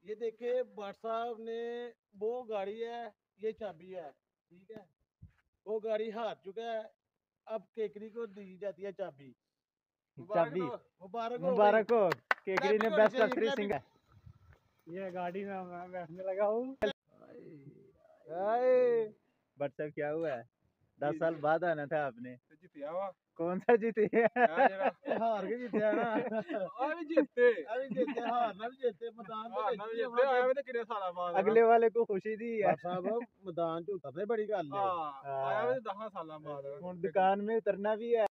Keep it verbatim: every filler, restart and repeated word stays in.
ये देखिए भट्ट साहब ने वो गाड़ी है, ये चाबी है, ठीक है। वो गाड़ी हार चुका है, अब केकरी को दी जाती है चाबी। चाबी मुबारक हो मुबारक हो, केकरी ने बेस्ट चाहिए, अफ्री सिंगर। ये गाड़ी में मैं बैठने लगा हूँ। बट सर क्या हुआ है? दस साल बाद आना था आपने। जीतिया हुआ कौन सा जीते? हार के जीते है ना। अभी जीते अभी जीते, हारना भी जीते, मैदान हाँ तो ना जीते जीते आया तो कितने साल बाद अगले वाले को खुशी दी है। भट्ट साहब मैदान च उतरने बड़ी गल है। हाँ आया तो दस साल बाद दुकान में उतरना भी है।